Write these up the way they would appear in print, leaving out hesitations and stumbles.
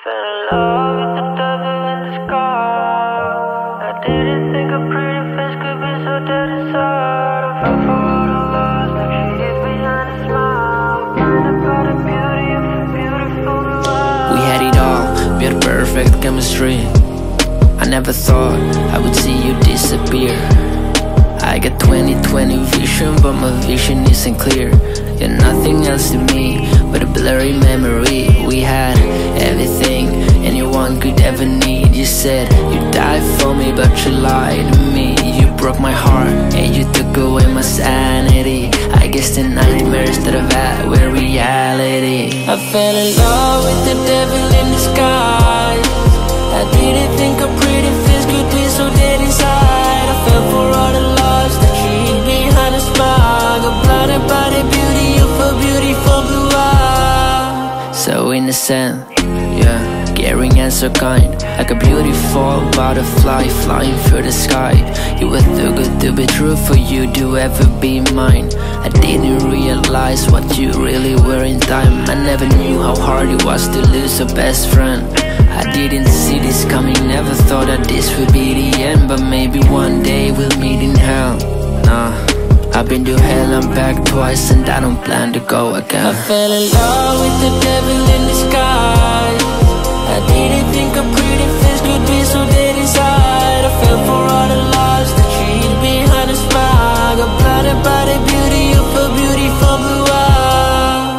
fell in love with the devil in disguise. I didn't think a pretty face could be so dead inside. I fell for all the lies that she hid behind a smile. Blinded by the beauty of her beautiful blue eyes. We had it all, we had perfect chemistry. I never thought I would see you disappear. I got 20/20 vision, but my vision isn't clear. You're nothing else to me but a blurry memory. We had everything anyone could ever need. You said you'd die for me, but you lied to me. You broke my heart and you took away my sanity. I guess the nightmares that I've had were reality. I fell in love with the devil in disguise. I didn't think a pretty face could be so dead inside. I fell for all the lies that she hid behind a smile. Got blinded by the beauty of her beautiful blue eyes. So innocent, yeah, caring and so kind, like a beautiful butterfly flying through the sky. You were too good to be true for you to ever be mine. I didn't realize what you really were in time. I never knew how hard it was to lose a best friend. I didn't see this coming, never thought that this would be the end. But maybe one day we'll meet in hell. Nah, I've been to hell and back twice, and I don't plan to go again. I fell in love with the devil in disguise. I didn't think a pretty face could be so dead inside. I fell for all the lies that she hid behind a smile. Got blinded by the beauty of her beautiful blue eyes.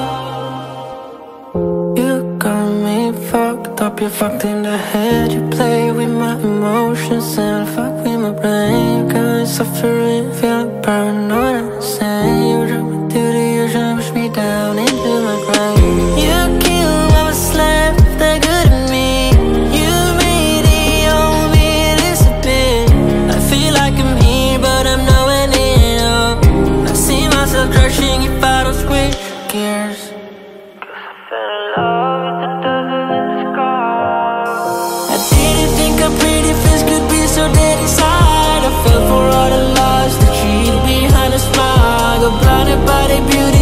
You got me fucked up, you're fucked in the head. You play with my emotions and fuck with my brain. You got me suffering, feeling paranoid. I'm saying you drag me to the ocean, push me down into my grave. You killed what was left of the good in me. You made the only disappear. I feel like I'm here, but I'm nowhere near. I see myself crashing if I don't switch gears. I fell in love with the devil in disguise. I didn't think a pretty face could be so dead inside. I fell for all the lies that she hid behind a smile. Got blinded by the beauty